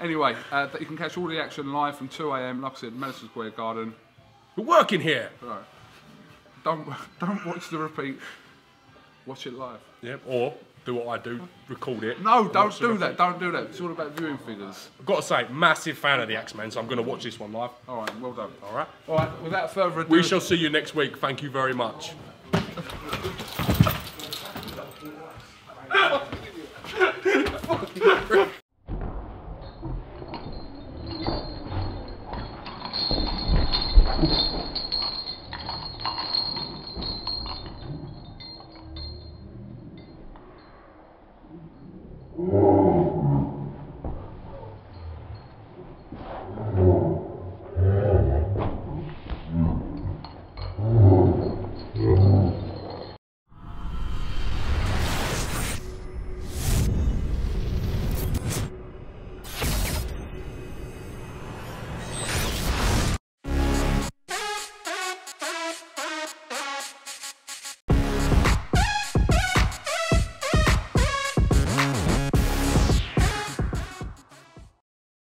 Anyway, you can catch all the action live from 2 AM, like I said, Madison Square Garden. We're working here. Right. Don't watch the repeat. Watch it live. Yeah, or do what I do, record it. No, don't do that. Don't do that. It's all about viewing figures. I've got to say, massive fan of the X-Men, so I'm going to watch this one live. All right, well done. All right. All right. Without further ado, We shall see you next week. Thank you very much. You